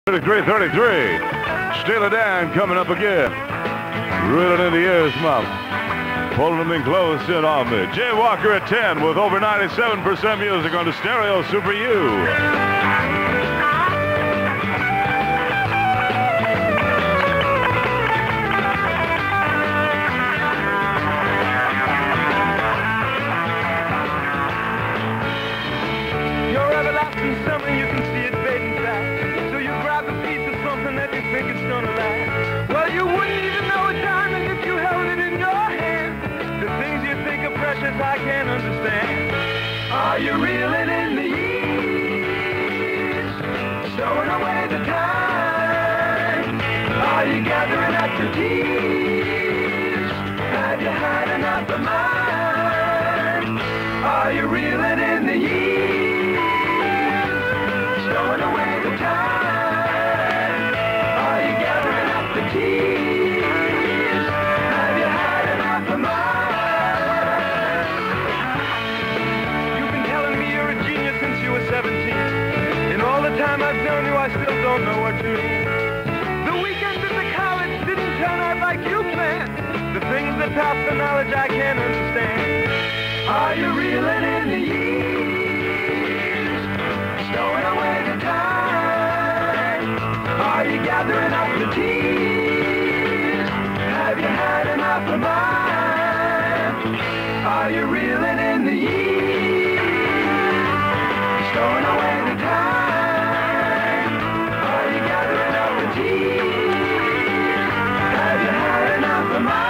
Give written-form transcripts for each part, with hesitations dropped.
33. Steely Dan coming up again. Reeling in the ears, mom. Pulling them in close in on me. Jay Walker at 10 with over 97% music on the Stereo Super U. Well, you wouldn't even know a diamond if you held it in your hand. The things you think are precious, I can't understand. Are you reeling in the years, stowing away the time? Are you gathering up the tears? Have you had enough of mine? Are you reeling in the years, stowing away the time? Tears. Have you had enough of mine? You've been telling me you're a genius since you were 17. And all the time I've known you, I still don't know what you mean. The weekends at the college didn't turn out like you planned. The things that pass for knowledge I can't understand. Are you reeling in the years, stowing away the time? Are you gathering up the tears? Have you had enough of mine? Are you reeling in the years, stowing away the time? Are you gathering up the tears? Have you had enough of mine?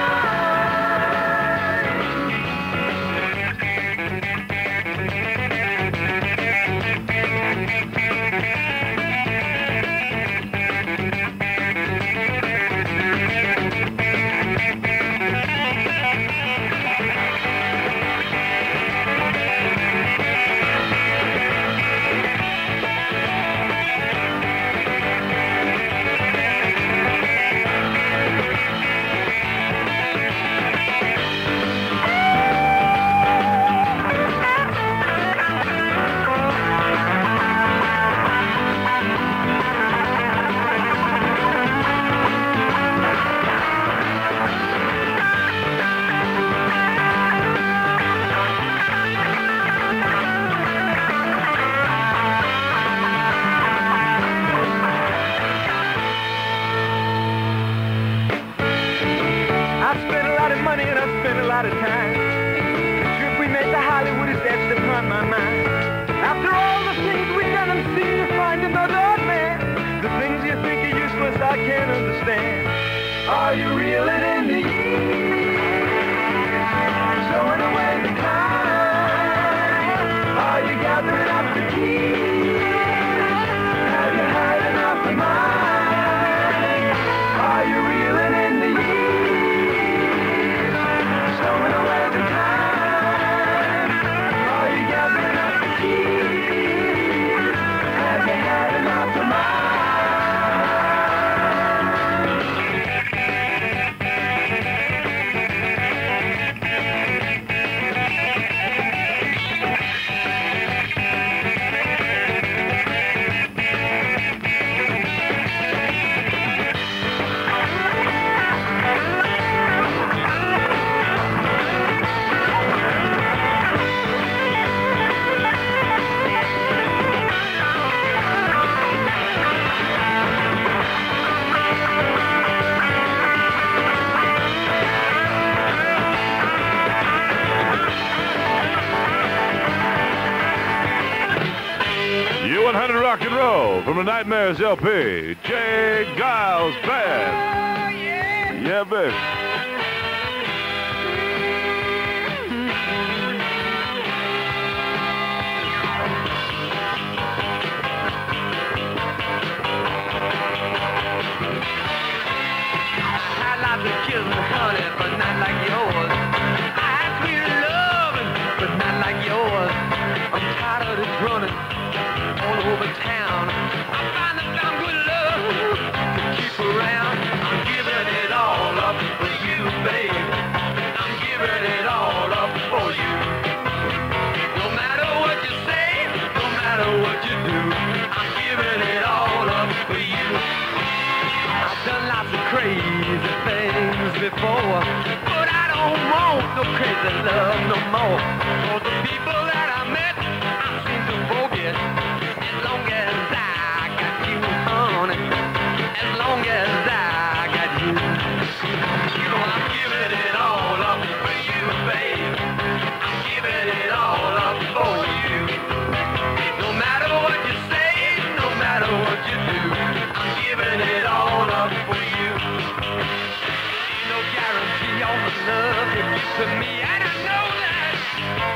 I can't understand. Are you reeling in the years, stowing away the time? Are you gathering up the keys? Have you had enough of mine? Are you reeling in the years, stowing away the time? Are you gathering up the keys? Have you had enough of mine? Rock and roll from the Nightmares LP. J. Geils Band. Oh, yeah. Yeah, baby. I'd like to kiss me, honey, but not like yours. I had sweet loving, but not like yours. I'm tired of this running all over town. I finally found good love to keep around. I'm giving it all up for you. to love no more. For the people that I met, I seem to forget. As long as I got you, honey, as long as I got you, you know I'm giving it all up for you, babe. I'm giving it all up for you. No matter what you say, no matter what you do, I'm giving it all up for you. Ain't no guarantee on the love you give to me, and I know that.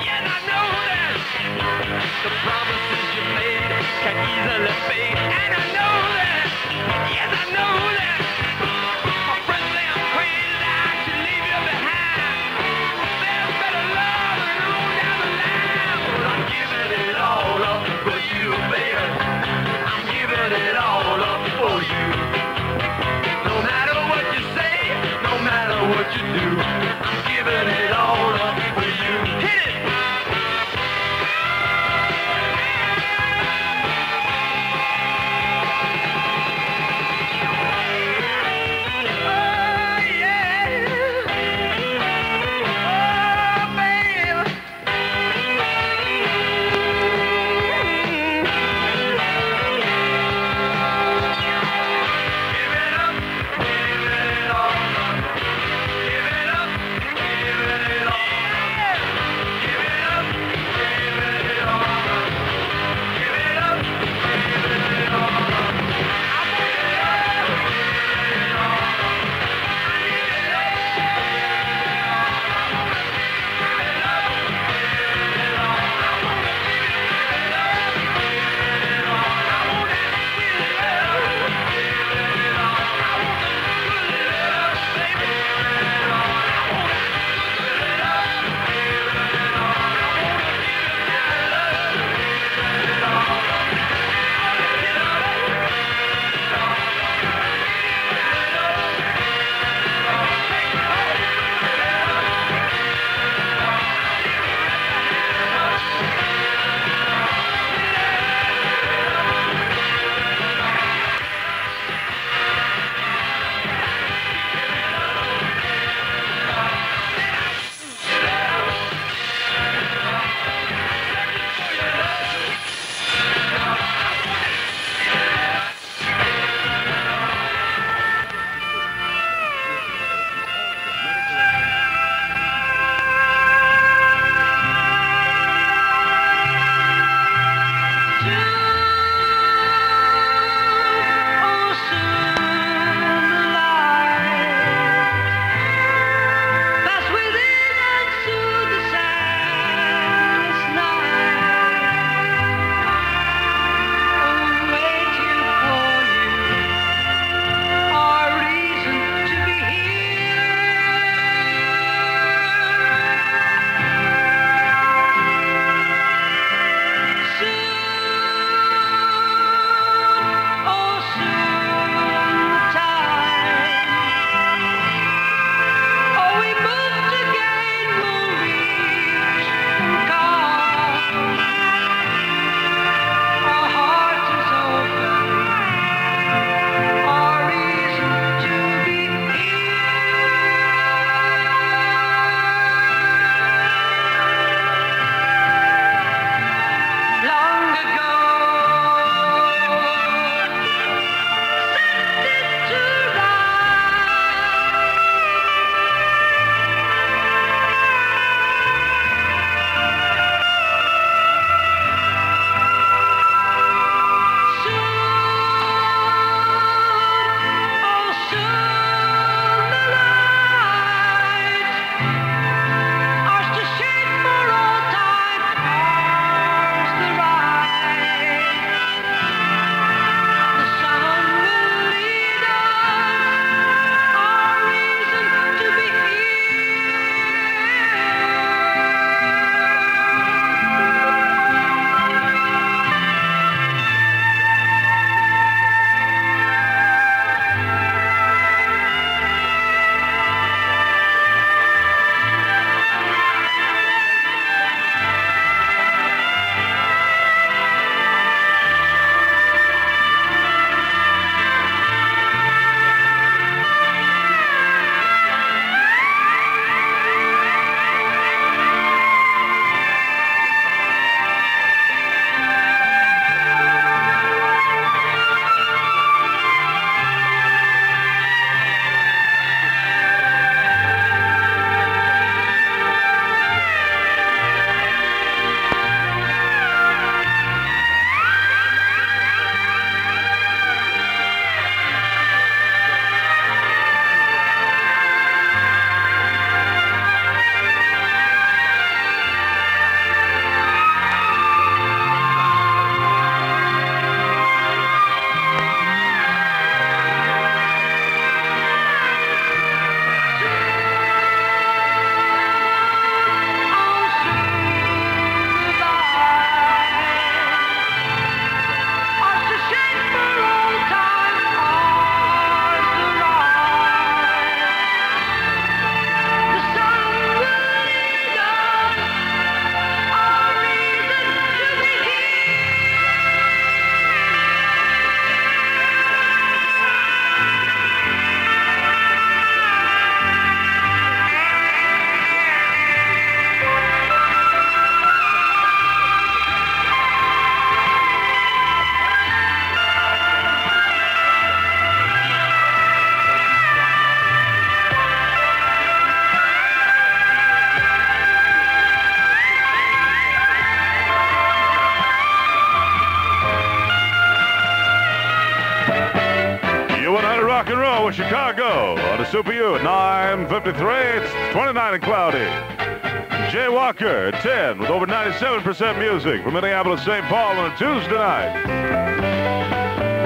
U100 Rock and Roll with Chicago on the Super U at 9:53. It's 29 and cloudy. Jay Walker at 10 with over 97% music from Minneapolis, St. Paul on a Tuesday night.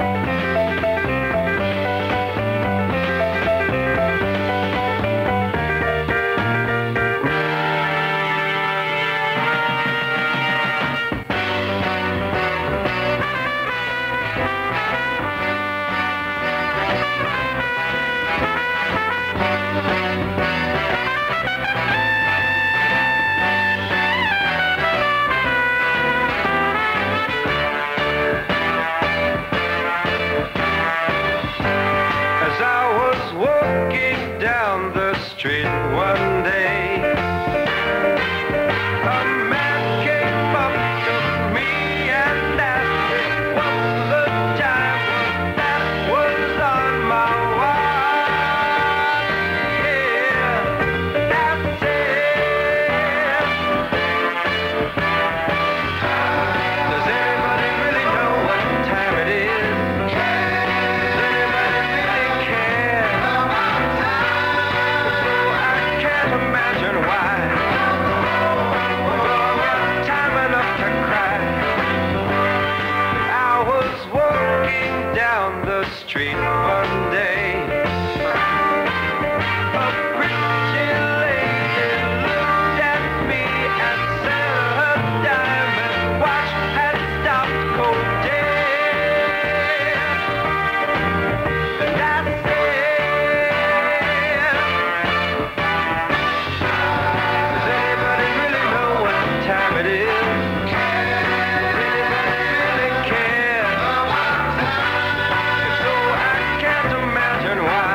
Street one day, a man came up to me and asked me what the time that was on my watch. Yeah, that's it. Does anybody really know what time it is? Does anybody really care? Imagine why. Oh, time enough to cry. I was walking down the street one day. A pretty lady looked at me and said her diamond watch had stopped cold dead. That's it is. Does anybody really care? If so, I can't imagine why.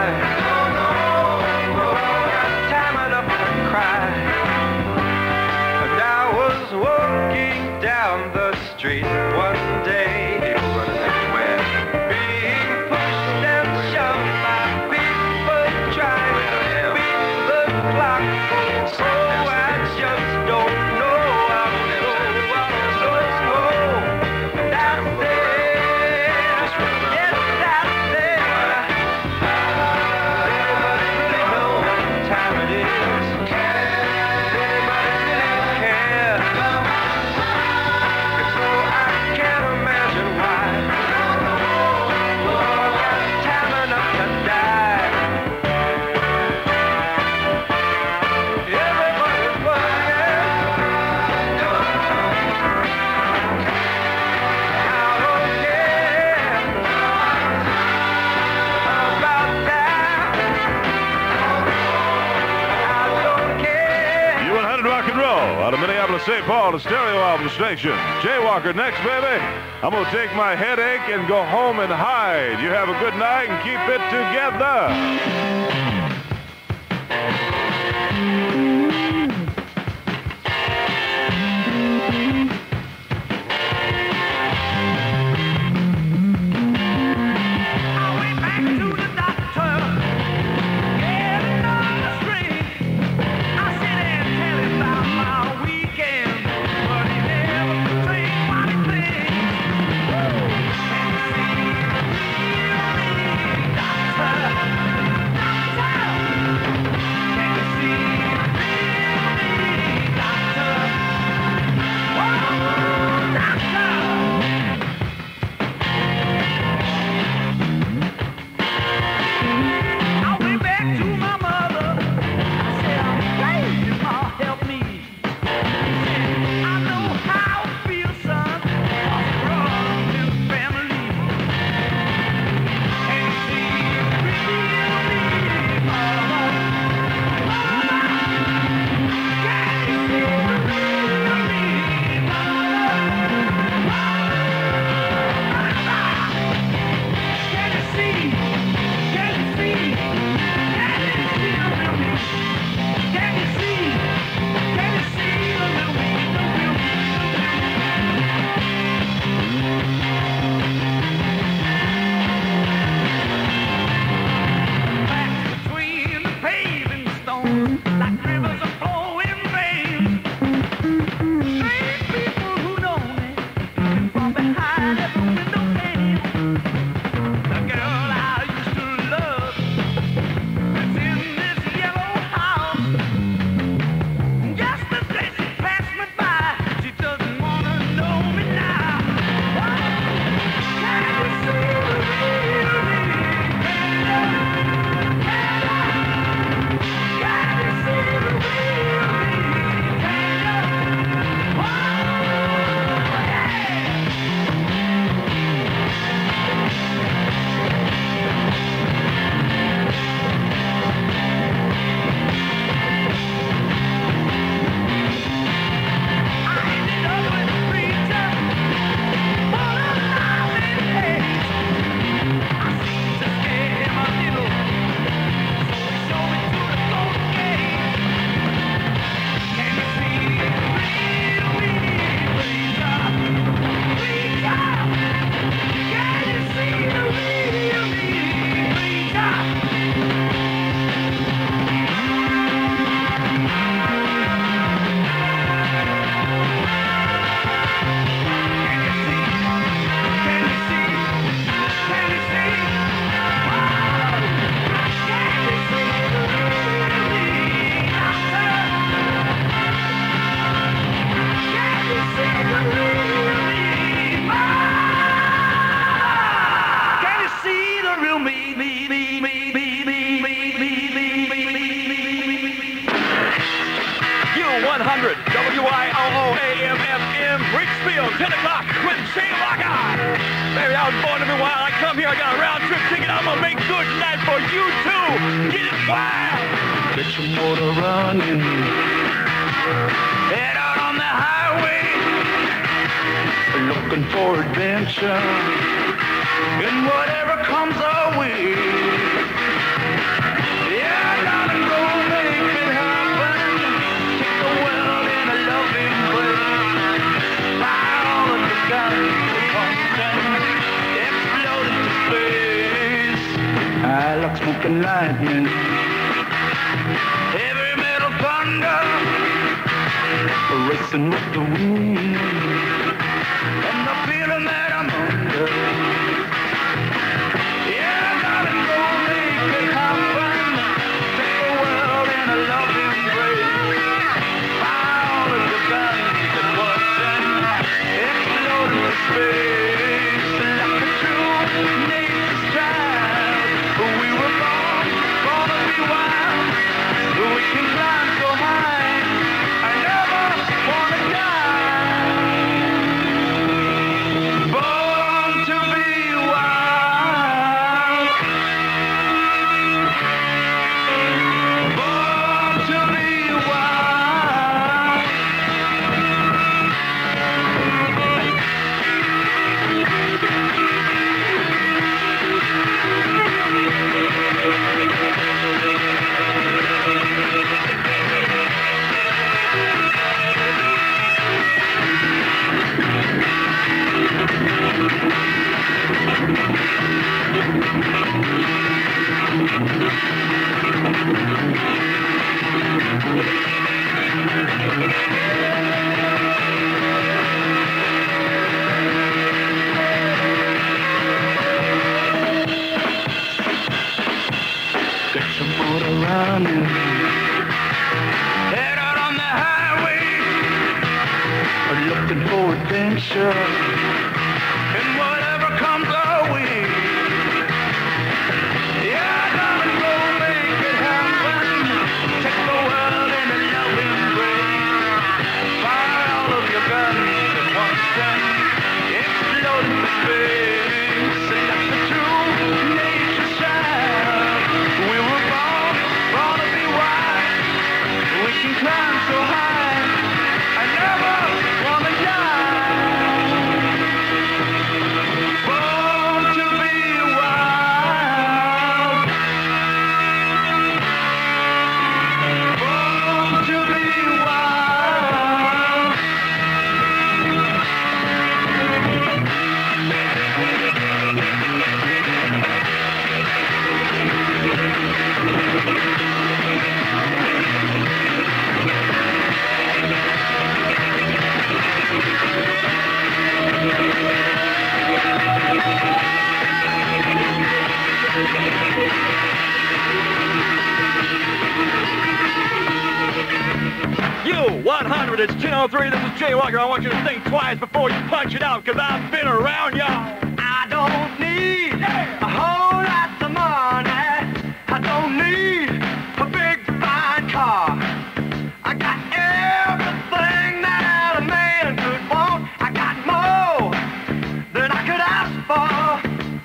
Time enough to cry. And I was walking down the street one day. People running everywhere. Being pushed and shoved by people trying to beat the clock. So I just don't know. Out of Minneapolis, St. Paul, the stereo album station. Jay Walker next, baby. I'm going to take my headache and go home and hide. You have a good night and keep it together. real me. U100, WIOOAMFM, Richfield, 10 o'clock with Shane Lockhart. Baby, I was born to be wild. I come here, I got a round trip ticket. I'm gonna make good night for you too. Get it wild. Get your motor running. Head out on the highway, looking for adventure. And whatever comes our way. Yeah, darling, go make it happen. Take the world in a loving way. Fire all of the guns, constant, explode into space. I like smoking lightning, heavy metal thunder, racing with the wind, and the feeling that I'm under. Yeah, darling, go make it happen. Take the world in a loving embrace. Fire all of the guns at once and explode into space. Like a true nature's child, we were born to be wild. We can climb so high, I never wanna die. Born to be wild. Born to be wild. Get your motor running. Head out on the highway, looking for adventure. And whatever comes our way. Yeah, darling, go make it happen. Take the world in a loving embrace. Fire all of your guns at once and explode into space. Like the true nature's child, we were born to be wild. We can climb so high, I never wanna die. Born to be wild. Born to be wild. U100, it's 10:03. This is Jay Walker. I want you to think twice before you punch it out, cause I've been around y'all. I don't need a whole lot of money. I don't need a big fine car. I got everything that a man could want. I got more than I could ask for.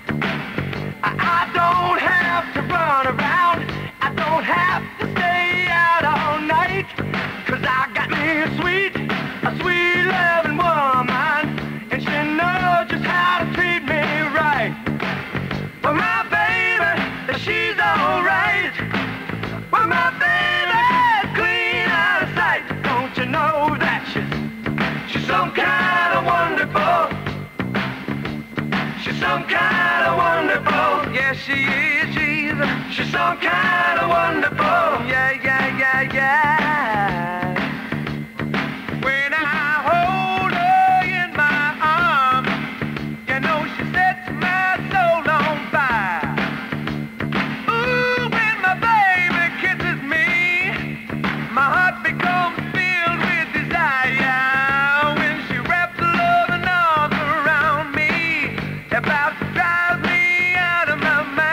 I don't have to run around. I don't have to stay out all night. Cause I got me a sweet loving woman. And she knows just how to treat me right. Well, my baby, she's alright. Well, my baby's clean out of sight. Don't you know that she's some kind of wonderful. She's some kind of wonderful. Yes, she is. She's some kind of wonderful. Yeah, yeah, yeah, yeah. When I hold her in my arms, you know she sets my soul on fire. Ooh, when my baby kisses me, my heart becomes filled with desire. When she wraps her loving arms around me, about to drive me out of my mind.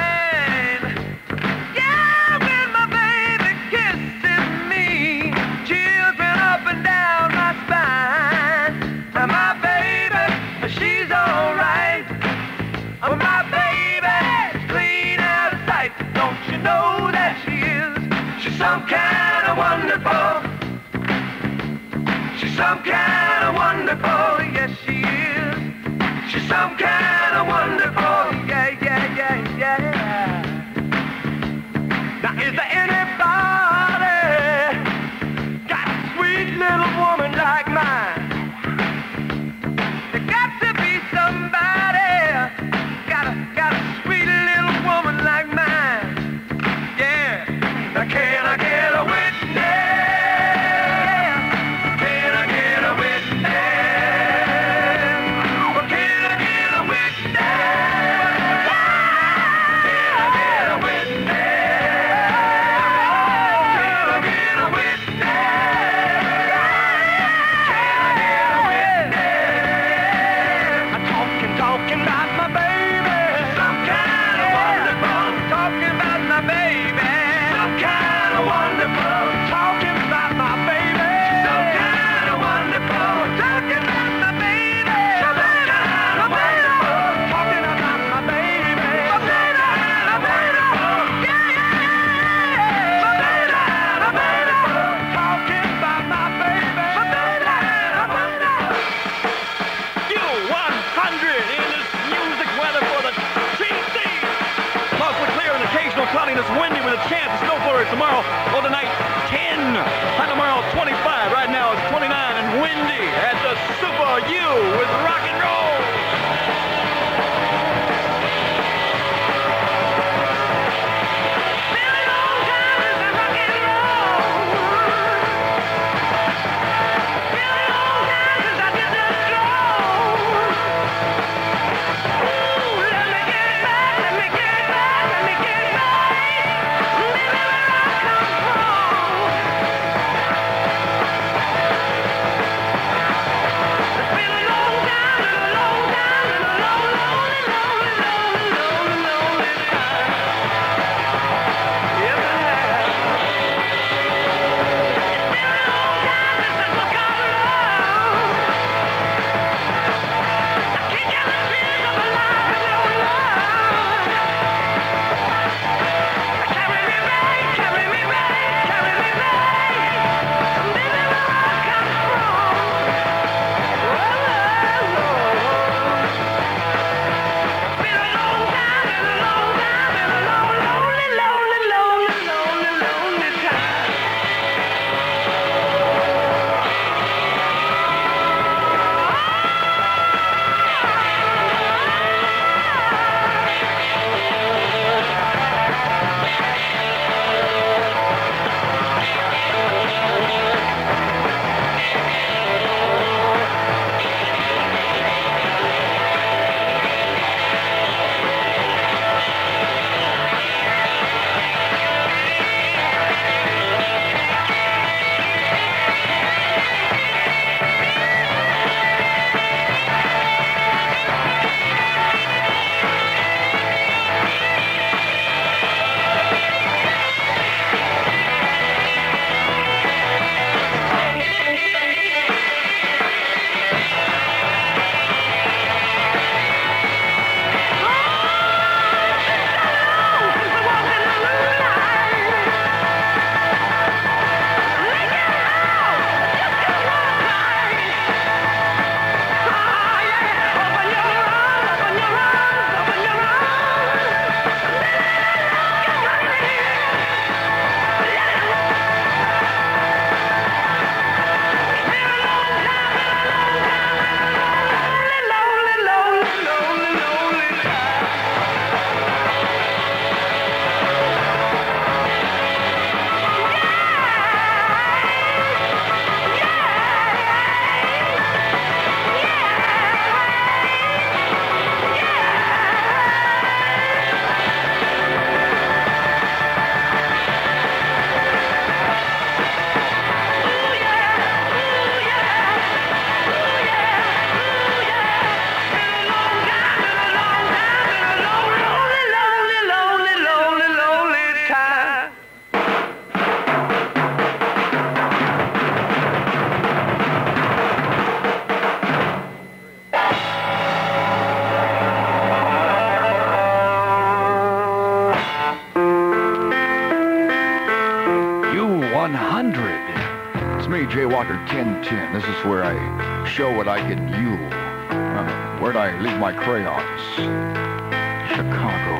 of wonderful. She's some kind of wonderful, yes she is. She's some kind of wonderful, yeah, yeah, yeah, yeah. Now is there anybody got a sweet little woman like mine? There got to be somebody got a sweet little woman like mine. Yeah. Now can I get a witness? Can I get a witness? Well, can I get a witness? Can I get a witness? Can I get a witness? Can I get a witness? I'm talking about my baby. Some kind of wonderful. Talking about my baby. Some kind of wonderful. Talking about my baby. Some kind of wonderful. Talking about my baby. Some kind of wonderful. Talking about my baby. My baby. My baby. Yeah, yeah. My baby. My baby. Talking about my baby. My baby. My baby. You 100 in this music weather for the TC. Mostly clear and occasional cloudiness, windy with a chance of snow flurries tomorrow. Or tonight, 10. And tomorrow, 25. Right now, it's 29 and windy at the Super U with rock and roll. Been a long time since I rock and roll. Been a long time since I did that stroll. Ooh, let me get back, let me get back, let me get back. Maybe where I come from. It's been a long time 100. It's me, Jay Walker 1010. This is where I show what I can you. Where'd I leave my crayons? Chicago.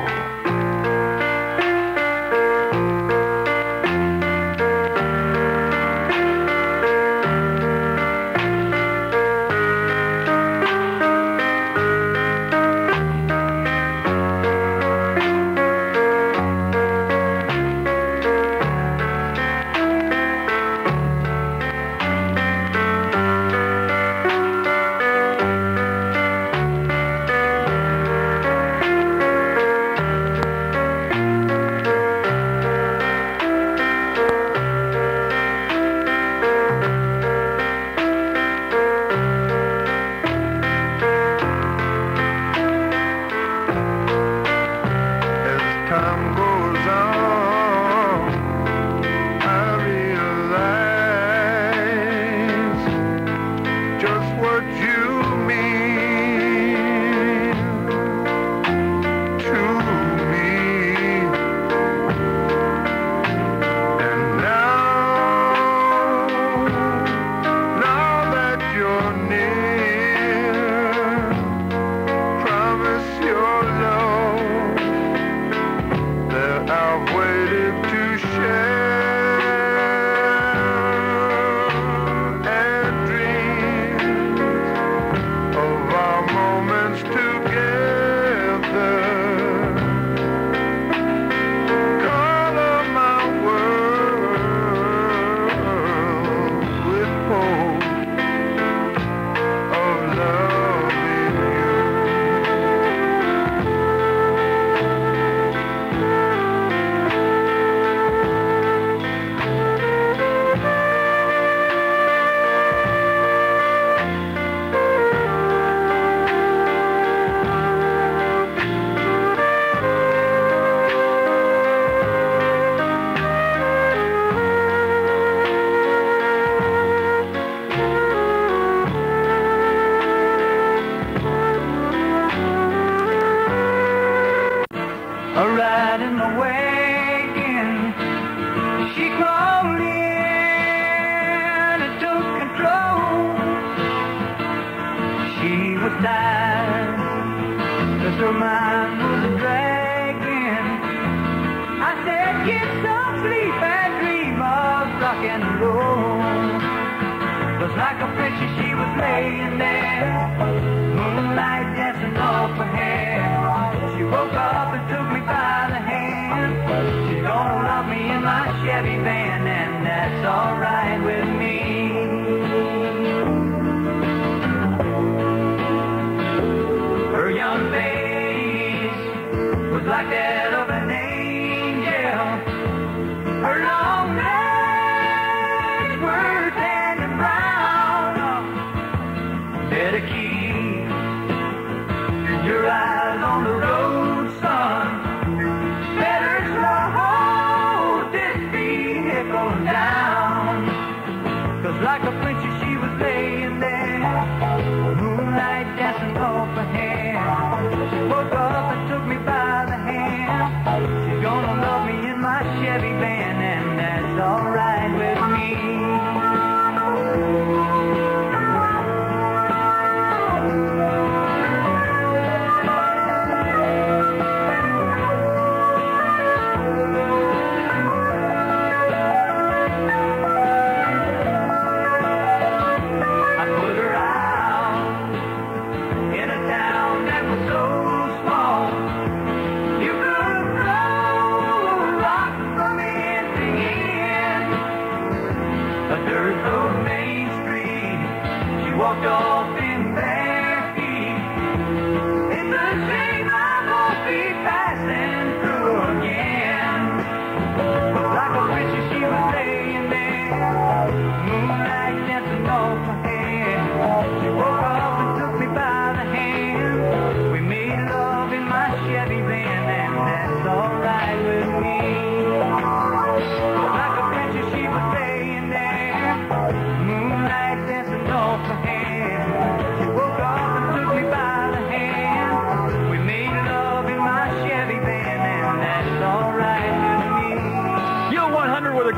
Down.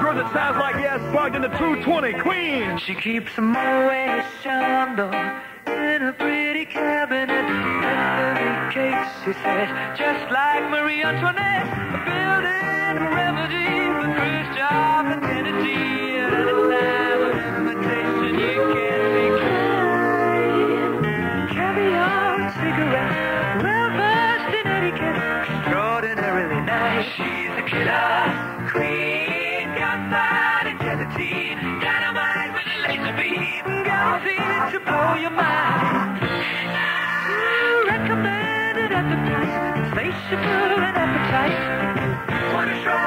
because it sounds like he has plugged into 220. Queen. She keeps a Moet Chandon in a pretty cabinet. And cakes, she says, just like Marie Antoinette. Building a remedy for Khrushchev and Kennedy. At a time of invitation, you can't be kind. Caviar and cigarettes, well versed in etiquette. Extraordinarily nice. She's a killer queen, gunfight and gelatine. Dynamite with a laser beam, guaranteed to blow your mind. Recommended at the price, insatiable and appetite. Wanna try?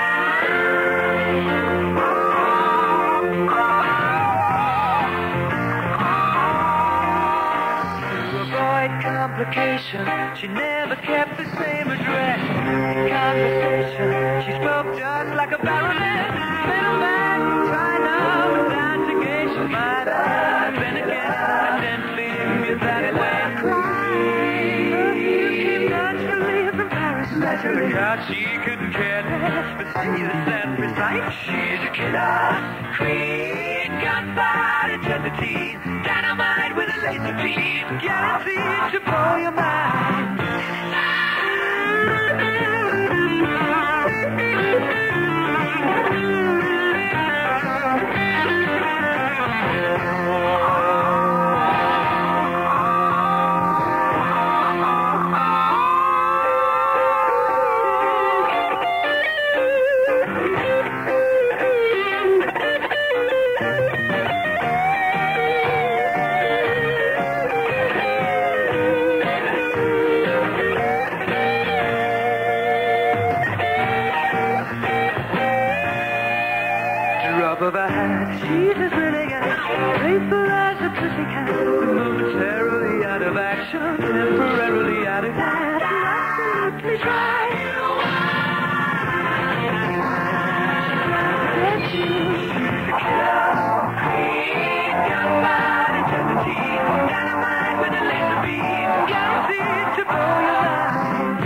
To avoid complication, she never kept the same address. In conversation, she spoke just like a baronet. Middleman, China, without negation, might I? Then again, identity is that way. Perfume came naturally from Paris. Naturally, God, she couldn't care less, but she's that precise. She's a killer queen, gunfight and gelatine. Dynamite with a laser beam, guaranteed to blow your mind. Of a hat, she's as renegade, faithful as a pussycat, momentarily out of action, temporarily out of gas. Absolutely try. Let you gunfight and gelatine, dynamite with a laser beam, guaranteed to blow your mind.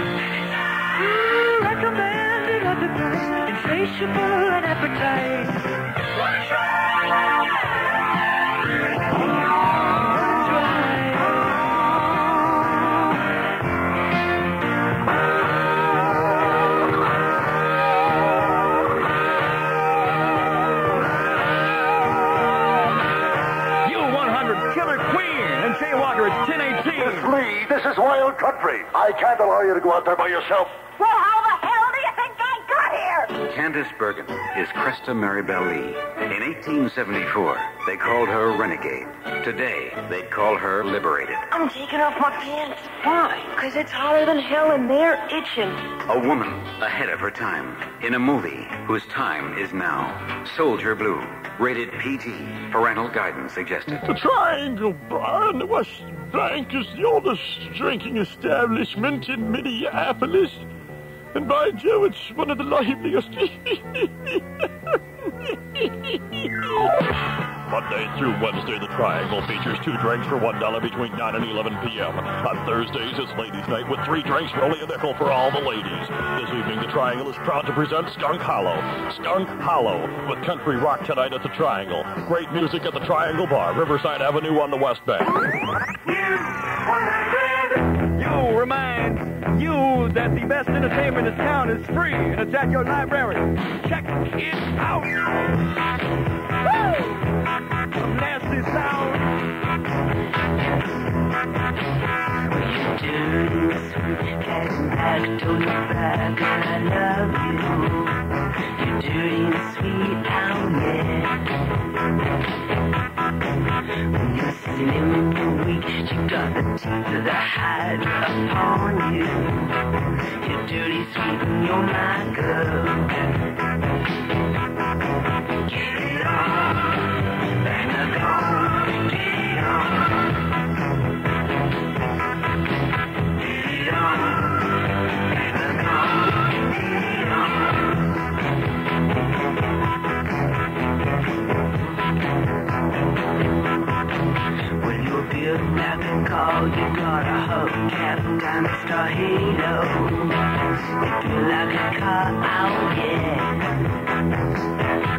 Recommended at the price, insatiable and appetite. Lee, this is wild country. I can't allow you to go out there by yourself. Well, how the hell do you think I got here? Candace Bergen is Cresta Maribel Lee. In 1874, they called her Renegade. Today, they'd call her Liberated. I'm taking off my pants. Why? Because it's hotter than hell and they're itching. A woman ahead of her time in a movie whose time is now. Soldier Blue. Rated PG. Parental guidance suggested. The Triangle Bar on the West Bank is the oldest drinking establishment in Minneapolis. And by Joe, it's one of the liveliest. Monday through Wednesday, the Triangle features 2 drinks for $1 between 9 and 11 p.m. On Thursdays, it's Ladies' Night with 3 drinks for only a nickel for all the ladies. This evening, the Triangle is proud to present Skunk Hollow. Skunk Hollow with country rock tonight at the Triangle. Great music at the Triangle Bar, Riverside Avenue on the West Bank. You remind you that the best entertainment in town is free, and it's at your library. Check it out. Woo! Some nasty sound. You dirty sweet Cadillac, don't look back, I love you. You dirty sweet outlet. When you're silly, when you're weak, you got the teeth of the Hydra upon you. You're dirty sweet and you're my girl. Get it on, and I'm gone, get it on. Get it on, and I'm gone, get it on. When you're building up and call, you got a hubcap down the Star Halo. You feel like a car out, yeah.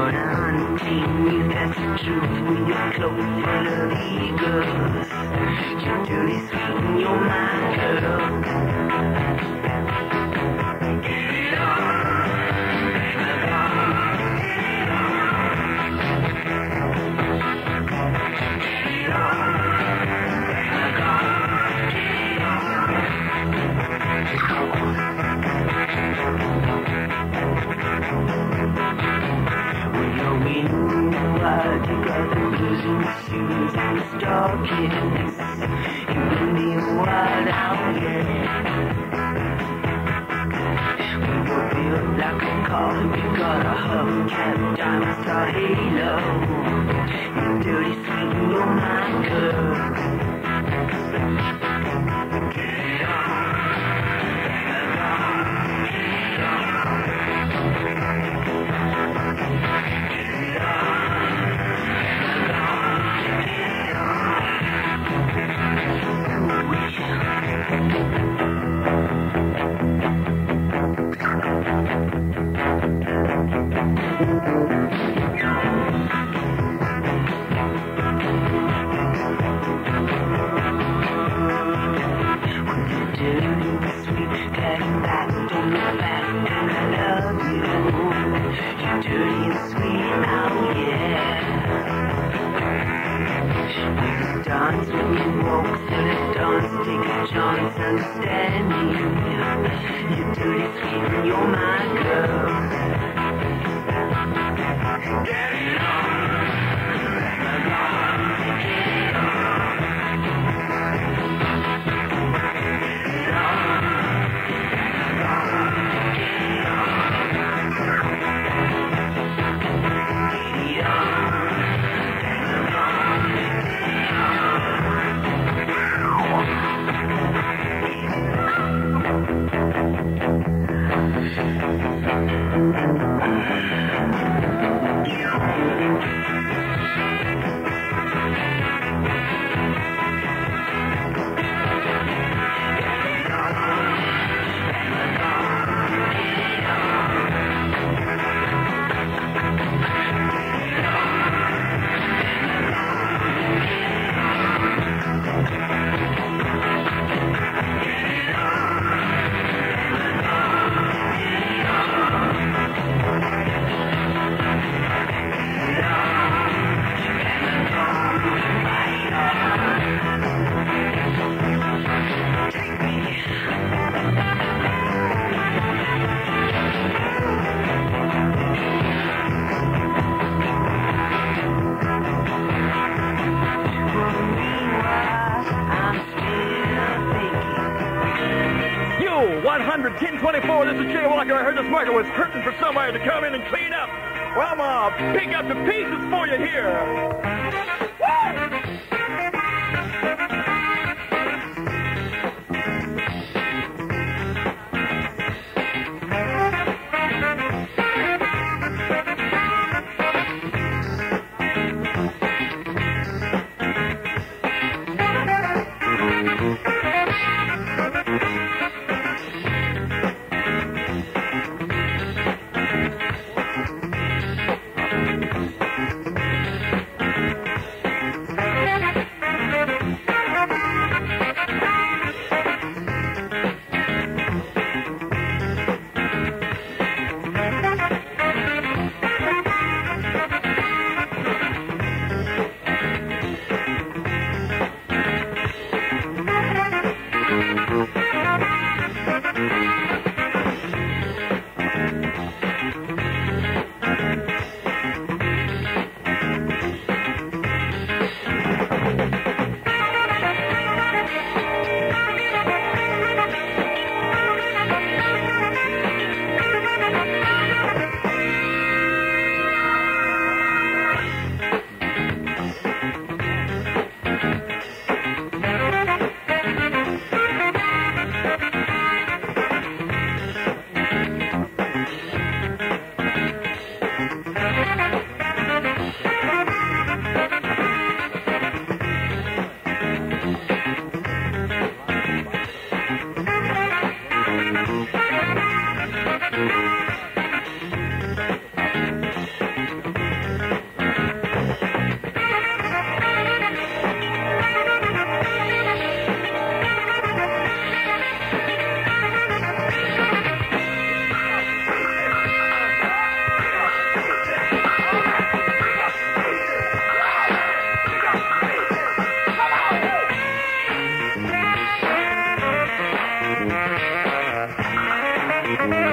gonna unchain you, that's the truth. When you're close full of eagles, you're dirty sweet and you're my girl. Get it on. You got the blues in the shoes and the stockings. You can be wild out there. We were built like a car. You got a hubcap, diamond star halo. You're dirty sweet and you're my girl. Get it on. This is Jay Walker. I heard this market was hurting for somebody to come in and clean up. Well, I'm gonna pick up the pieces for you here.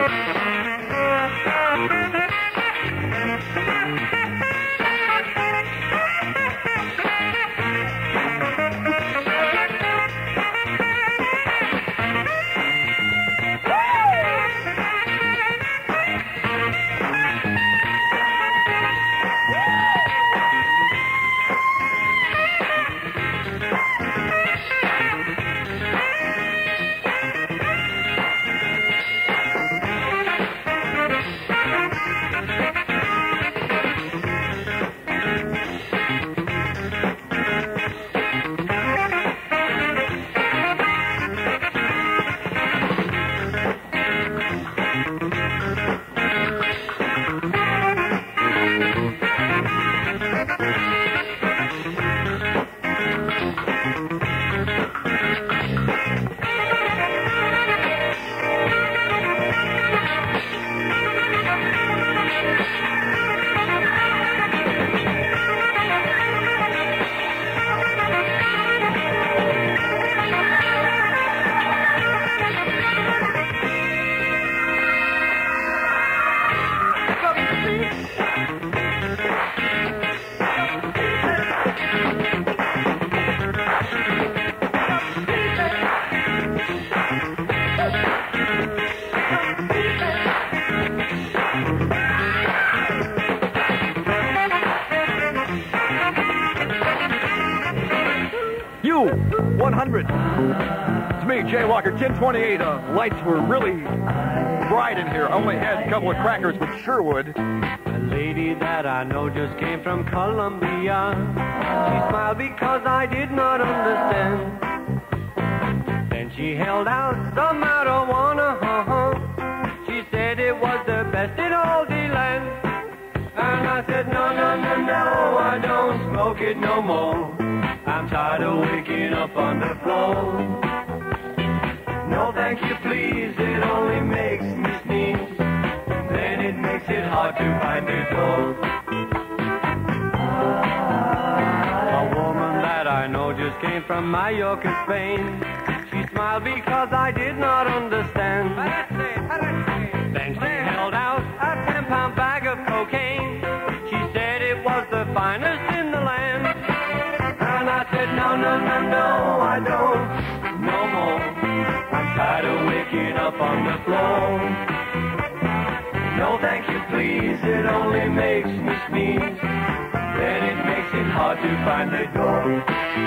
You, 100. It's me, Jay Walker, 1028. Lights were really bright in here. I only had a couple of crackers with Sherwood. A lady that I know just came from Colombia. She smiled because I did not understand. Then she held out some marijuana. She said it was the best in all the land. And I said, no, no, no, no, I don't smoke it no more. I'm tired of waking up on the floor. No, thank you, please, it only makes me sneeze. Then it makes it hard to find a door. A woman that I know just came from Mallorca, Spain. She smiled because I did not understand. Then she held out a 10-pound bag of cocaine. She said it was the finest in the land. And I said, no, no, no, no, I don't, no more. I'm tired of waking up on the floor. No, thank you, please, it only makes me sneeze. Then it makes it hard to find the door.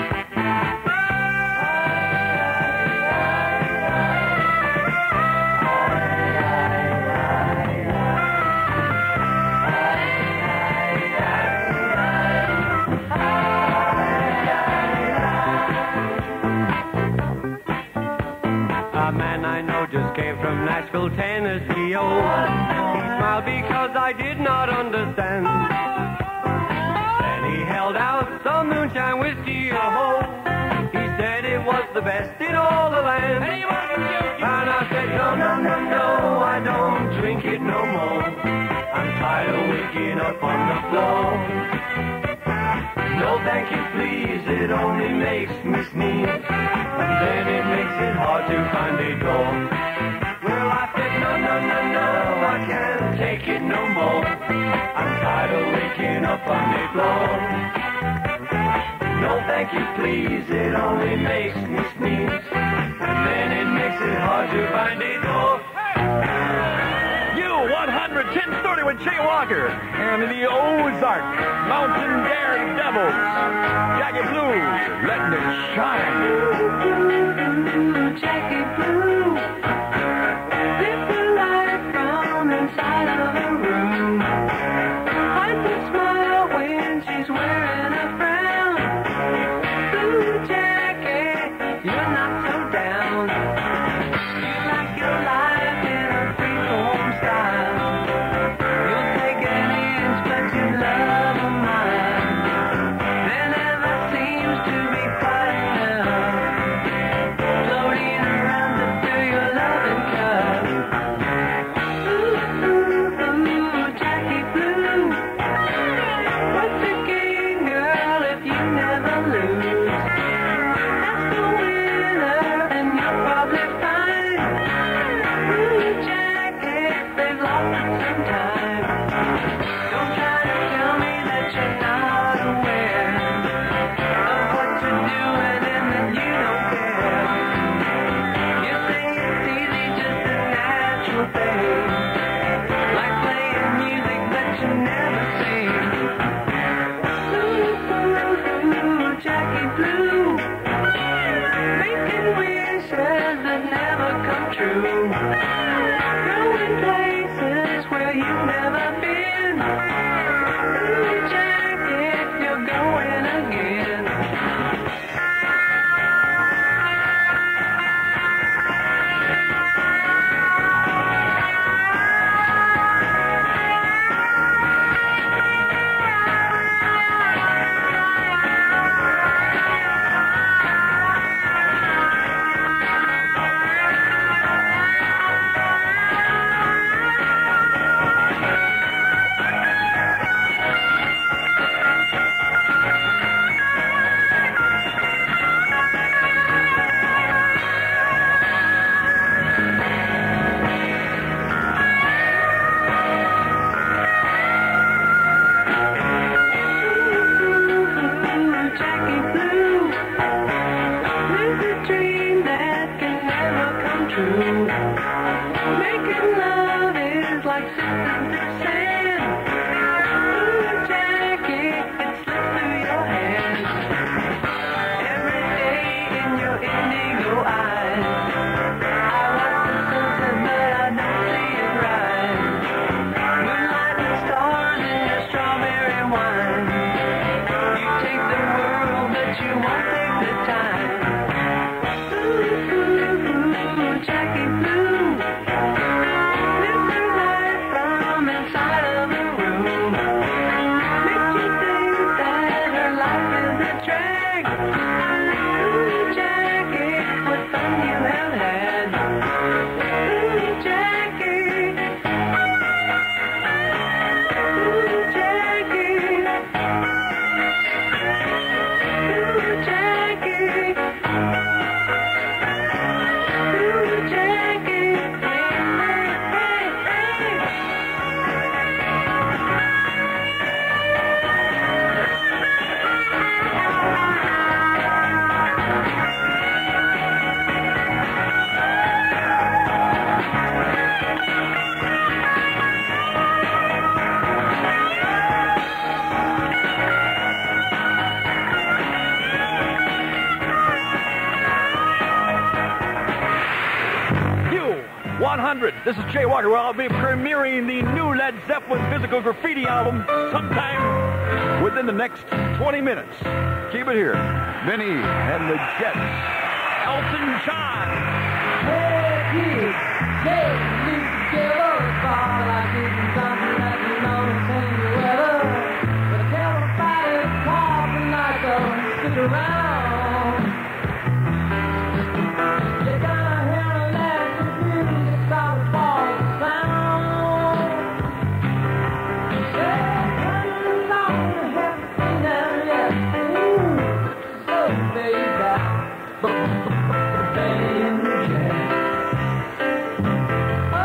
A man I know just came from Nashville, Tennessee, oh. He smiled because I did not understand. Then he held out some moonshine whiskey, oh. He said it was the best in all the land. And I said, no, no, no, no, I don't drink it no more. I'm tired of waking up on the floor. No, thank you, please, it only makes me sneeze. And then it makes it hard to find a door. Well, I said, no, no, no, no, I can't take it no more. I'm tired of waking up on the floor. No, thank you, please, it only makes me sneeze. And then it makes it hard to find a door. You, 100, 1030 with Jay Walker. And the Ozark Mountain Daredevils. Jackie Blue, letting it shine. Jackie Blue, live the life from inside of a room. Hide the smile when she's wearing a frown. Blue Jackie, you're not so down. You like your life in a freeform style. You'll take an inch, but you love a mile. There never seems to be quite enough. Floating around the like systems of sand. Ooh, Jackie, it slips through your hands. Every day in your indigo eyes, I watch the sunset, but I don't see it rise. Moonlight and stars in your strawberry wine. You take the world, but you won't take the time. Ooh, Jackie Blue, Mr. Light from inside of the room. Makes you think that her life is a drag. Ooh, Jackie, what fun you have had. Ooh, Jackie. Ooh, Jackie. Ooh, Jackie. Ooh, Jackie. Hey, hey, hey. You 100. This is Jay Walker, where I'll be premiering the new Led Zeppelin Physical Graffiti album sometime within the next 20 minutes. Keep it here. Vinny and the Jets. Elton John. Oh,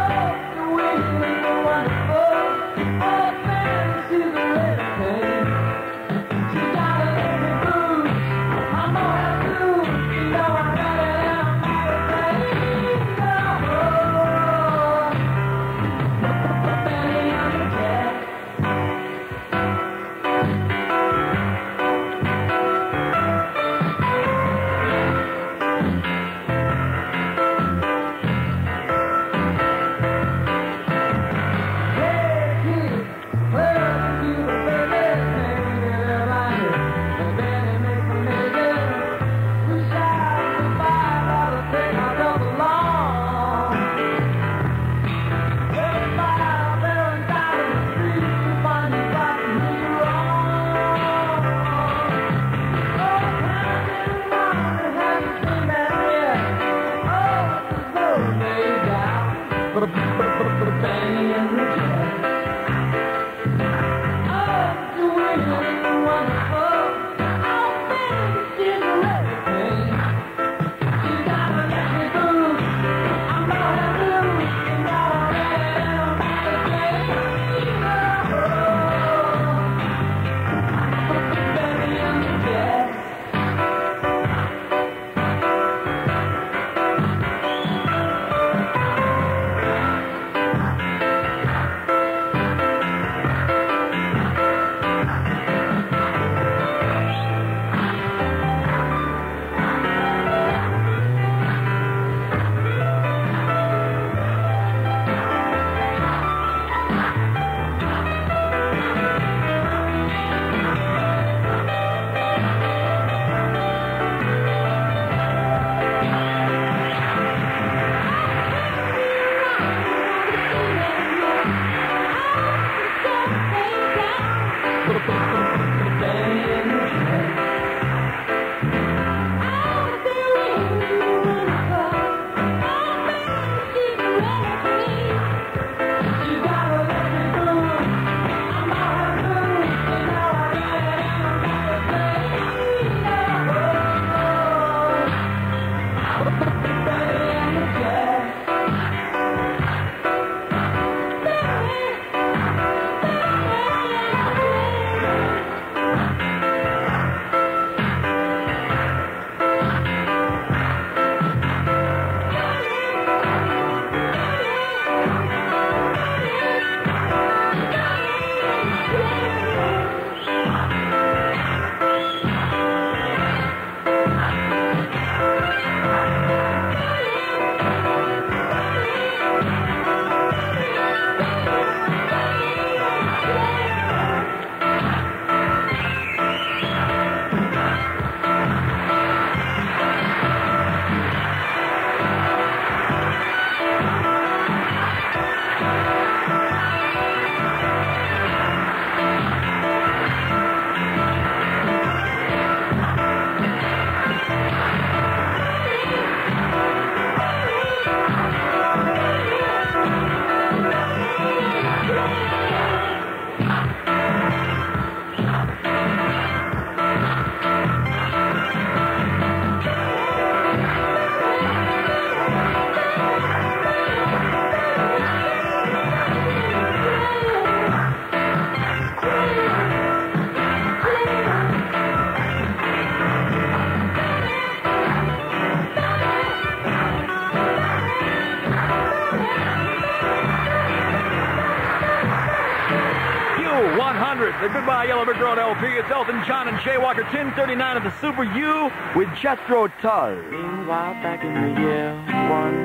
100. The Goodbye Yellow Brick Road LP. It's Elton John and Jay Walker. 10:39 at the Super U with Jethro Tull. Meanwhile, back in the year one,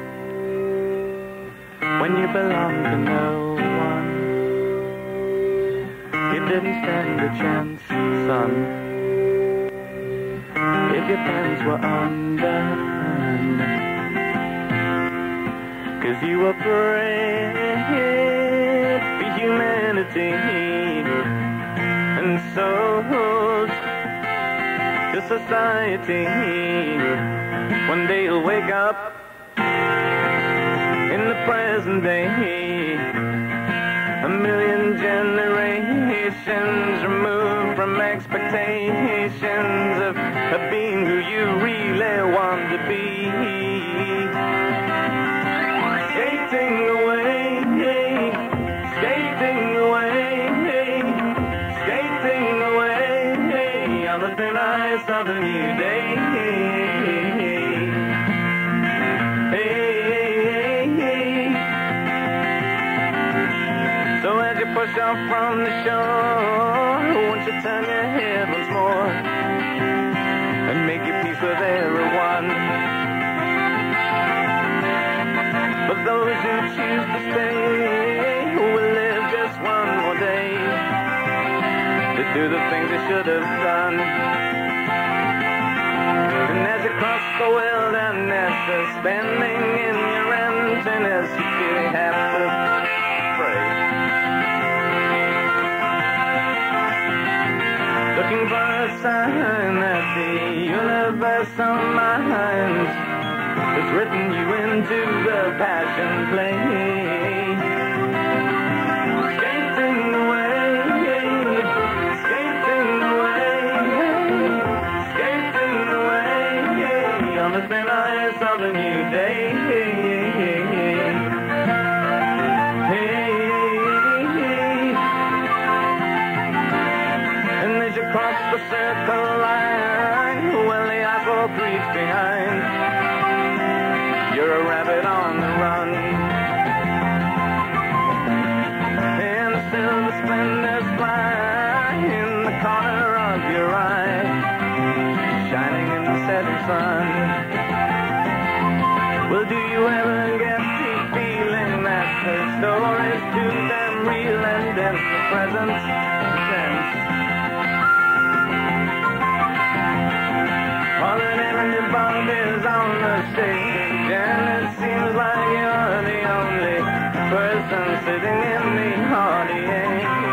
when you belonged to no one, you didn't stand a chance, son. If your pants were undone, 'cause you were brave for humanity and sold to society. One day you'll wake up in the present day, a million generations removed from expectations of being who you really want to be. Skating away, skating away, skating away on the thin ice of a new day. So as you push off from the shore, won't you turn your head once more and make your peace with everyone? But those who choose to stay will live just one more day to do the things they should have done. And as you cross the wilderness, standing in your emptiness, you feel you have to pray. Looking for a sign that the universe on my hands has written you into the passion play. Skating away, skating away, skating away on the thin ice of a new day. And as you cross the circle line, well, the ice will creep behind. You're a rabbit on the run, and silver splendors fly in the corner of your eye, shining in the setting sun. Well, do you ever get the feeling that the story's too damn real and in the present tense? All that every bond is on the stage, and it seems like you're the only person sitting in the audience.